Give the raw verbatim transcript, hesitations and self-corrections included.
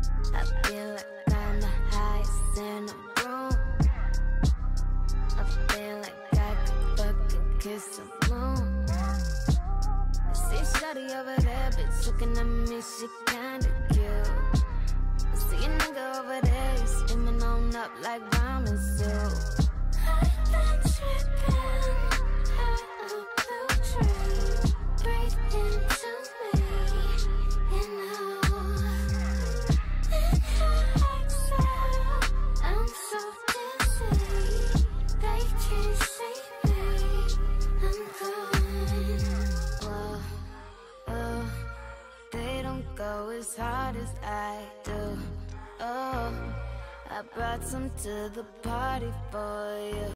I feel like I'm the highest in the room. I feel like I could fucking kiss the moon. I see shawty over there, bitch, looking at me, she kinda cute. I see a nigga over there, he's steaming on up like ramen soup. I've been tripping, had a blue dream. Breathe into me, you know. Inhale, exhale, I'm so dizzy. They can't see me, I'm gone. Whoa, oh, they don't go as hard as I do. Oh, I brought some to the party for you.